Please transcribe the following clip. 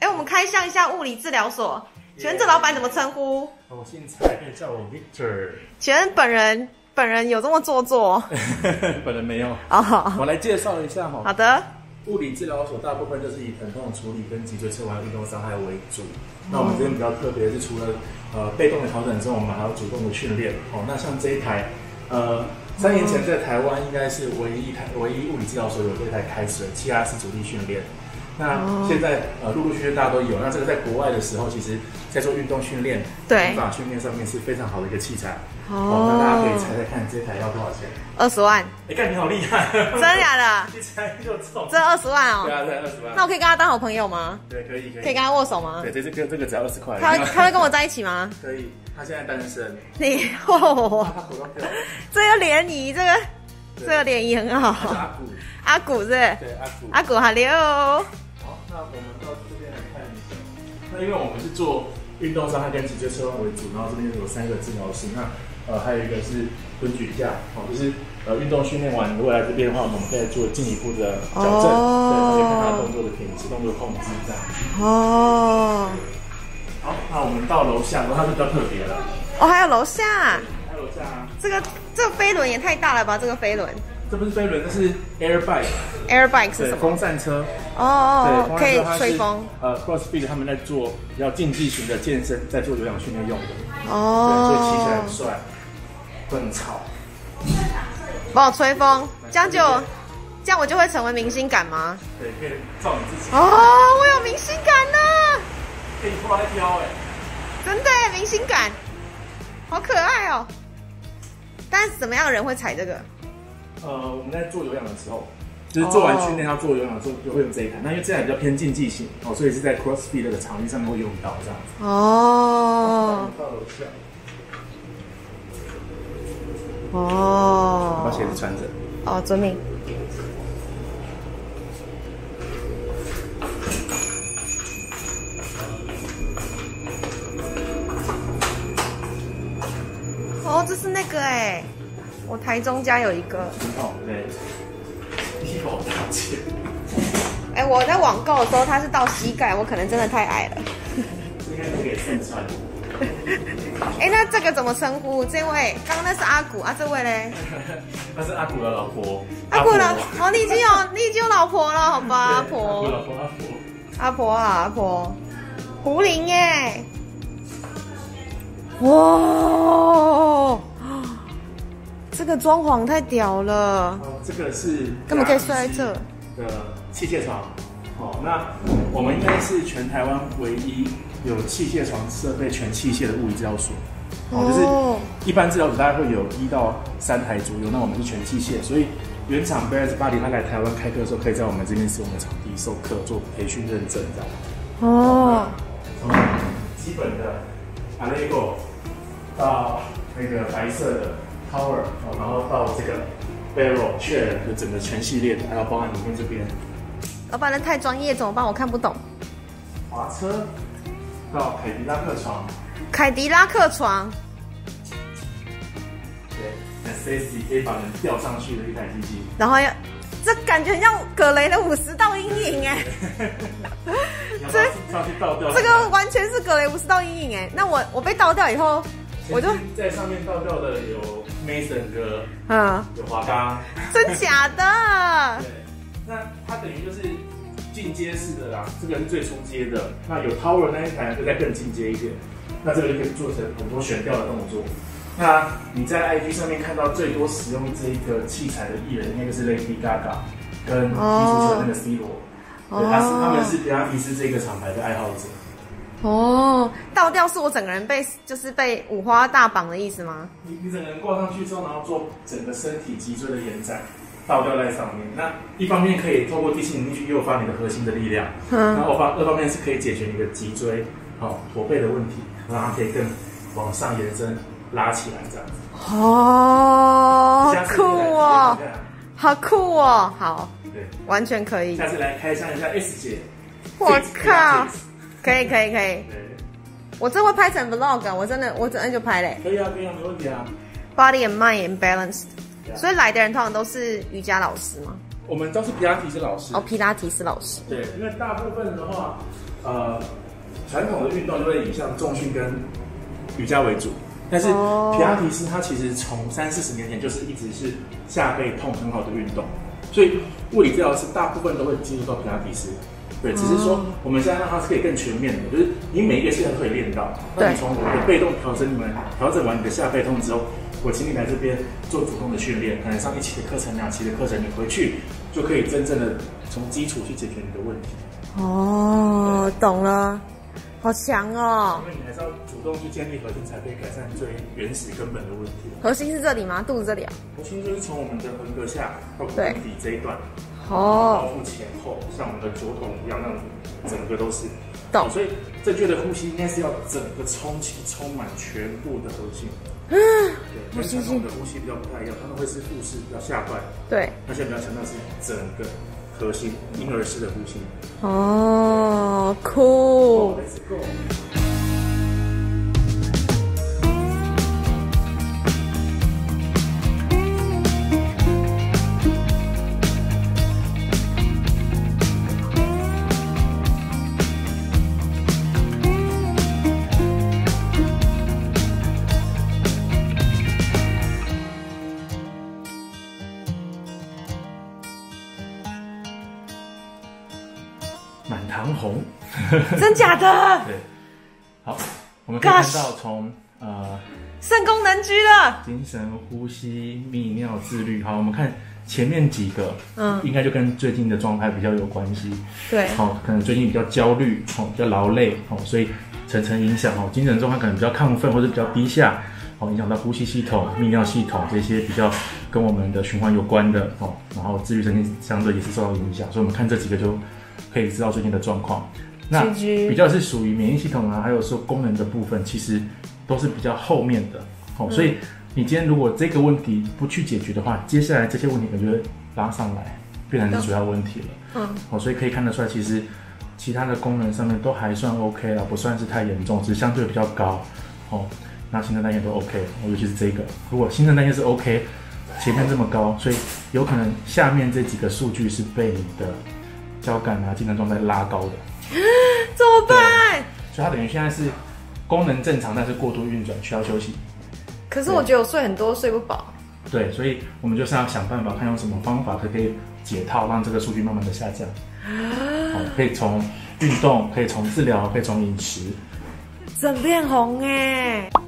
我们开箱一下物理治疗所。请问这老板怎么称呼？ 我姓蔡，可以叫我 Victor。 请问本人有这么做作？ 本人没有。 哦， 我来介绍一下哈。 好的。 物理治疗所大部分就是以疼痛处理跟脊椎侧弯运动伤害为主。那我们这边比较特别的是，除了被动的调整之后，我们还有主动的训练。哦，那像这一台3年前在台湾应该是唯一物理治疗所有这台开始的7R4主力训练。那现在陆陆续续大家都有。那这个在国外的时候，其实在做运动训练、 对， 语法训练上面是非常好的一个器材。哦，那大家可以猜猜看，这台要多少钱 ？20万。 哎，干你好厉害！ 真的假的？ 一猜就中。 这20万哦？ 对啊，对，20万。 那我可以跟他当好朋友吗？ 对，可以。 可以跟他握手吗？ 对，这个只要20块。 他会跟我在一起吗？ 可以，他现在单身。 你他口罩掉了。 这个联谊，这个联谊很好。阿古是？ 对， 阿古，Hello。 好，那我们到这边来看一下。那因为我们是做运动伤害跟脊椎侧弯为主，然后这边有3个治疗师。那还有一个是蹲举架，就是运动训练完如果来这边的话，我们可以做进一步的矫正，对，可以看他动作的品质、动作控制这样。 哦。 好，那我们到楼下，楼下就比较特别了。 哦，还有楼下。 还有楼下啊。这个飞轮也太大了吧？这个飞轮。 这不是飞轮，这是 air bike。air bike 是什么？ 风扇车。 哦， 对， 可以吹风。 CrossFit 他们在做比较竞技型的健身，在做有氧训练用的。 哦。 对，所以骑起来很帅，会很吵。 帮我吹风，这样我就会成为明星感吗？ 对，可以照你自己。 哦，我有明星感了。 可以拖来飘哎。 真的明星感，好可爱哦。但是怎么样的人会踩这个？ 我们在做有氧的时候，就是做完训练要做有氧的时候，就会用这一台。那因为这台比较偏竞技型哦，所以是在 CrossFit 的场地上面会用到这样子。 哦。 到楼下。 哦。 把鞋子穿着。 哦，遵命。哦，这是那个哎，我台中家有一个。 哦，对。一口大钱。 哎，我在网购的时候，它是到膝盖，我可能真的太矮了。 应该是给衬穿。 哎，那这个怎么称呼？这位刚刚那是阿古啊，这位嘞？ 那是阿古的老婆。 阿古的哦，你已经有老婆了，好吧？阿婆。阿婆。胡林耶。哇，这个装潢太屌了！ 这个是根本可以睡在这的器械床。哦，那我们应该是全台湾唯一有器械床设备全器械的物理治疗所。哦，就是一般治疗所大概会有1到3台左右，那我们是全器械，所以原厂 Balance Body 他来台湾开课的时候，可以在我们这边使用的场地授课做培训认证，这样。 哦。 从基本的 Allego 到那个白色的 Tower， 然后到这个 Barrel 确认的整个全系列的，还有包含里面这边。 老板，那太专业怎么办？我看不懂。 滑车到凯迪拉克床。 凯迪拉克床。 对，很 sexy， 可以把人吊上去的一台机器。 然后这感觉很像葛雷的50道阴影哎。这个完全是葛雷50道阴影哎。那我被倒掉以后，我就在上面倒掉的有 Mason 哥，有华冈， 真假的？ 对，那它等于就是进阶式的啦，这个是最初阶的。那有 Tower 那一台就再更进阶一点，那这个就可以做成很多悬吊的动作。那你在 IG 上面看到最多使用这一个器材的艺人，应该就是 Lady Gaga 跟踢足球那个 C 罗。对，他们是比亚迪斯这个厂牌的爱好者。 哦，倒吊是我整个人被五花大绑的意思吗？ 你整个人挂上去之后，然后做整个身体脊椎的延展，倒吊在上面。那一方面可以透过地心引力去诱发你的核心的力量，然后二方面是可以解决你的脊椎、驼背的问题，让它可以更往上延伸、拉起来这样子。 哦，好酷哦，好酷哦，好。 对， 完全可以。 下次来开箱一下 S 姐。 我靠，可以。我这会拍成 vlog， 我整天就拍嘞。 可以啊，没问题啊。 Body and mind and balanced， 所以来的人通常都是瑜伽老师吗？ 我们都是皮拉提斯老师。 哦，皮拉提斯老师。 对，因为大部分的话， 传统的运动就会以像重训跟瑜伽为主，但是皮拉提斯它其实从30-40年前就是一直是下背痛很好的运动，所以物理治疗师大部分都会进入到皮拉提斯。对，只是说我们现在让它是可以更全面的，就是你每一个系统都可以练到。那你从我的被动调整完你的下背痛之后，我请你来这边做主动的训练，可能上1期的课程、2期的课程，你回去就可以真正的从基础去解决你的问题。 哦，懂了，好强哦！ 因为你还是要主动去建立核心，才可以改善最原始根本的问题。 核心是这里吗？肚子这里啊？ 核心就是从我们的横膈下到骨盆底这一段。 哦， 包覆前后，像我们的左筒一样，那种整个都是。 懂。 所以正确的呼吸应该是要整个充气，充满全部的核心。对，跟传统的呼吸比较不太一样，他们会是腹式比较下段。 对。 那现在比较强调是整个核心婴儿式的呼吸。 哦，酷。 Let's go。满堂红， 真假的？ 对，好，我们可以看到从肾功能居了， 精神、呼吸、泌尿、自律。好，我们看前面几个，应该就跟最近的状态比较有关系。 对， 好，可能最近比较焦虑，比较劳累，所以层影响，精神状态可能比较亢奋或者比较低下，影响到呼吸系统、泌尿系统这些比较跟我们的循环有关的，然后自律神经相对也是受到影响，所以我们看这几个就可以知道最近的状况。那比较是属于免疫系统啊，还有说功能的部分，其实都是比较后面的，所以你今天如果这个问题不去解决的话，接下来这些问题可能就会拉上来，变成是主要问题了。所以可以看得出来，其实其他的功能上面都还算 OK 啦，不算是太严重，只是相对比较高。那新陈代谢都 OK， 尤其是这个，如果新陈代谢是 OK， 前面这么高，所以有可能下面这几个数据是被你的交感啊、精神状态拉高的。 怎么办？ 所以它等于现在是功能正常，但是过度运转，需要休息。 可是我觉得我睡很多，睡不饱。 对，所以我们就是要想办法，看用什么方法可以解套，让这个数据慢慢的下降。可以从运动，可以从治疗，可以从饮食。 整片红哎。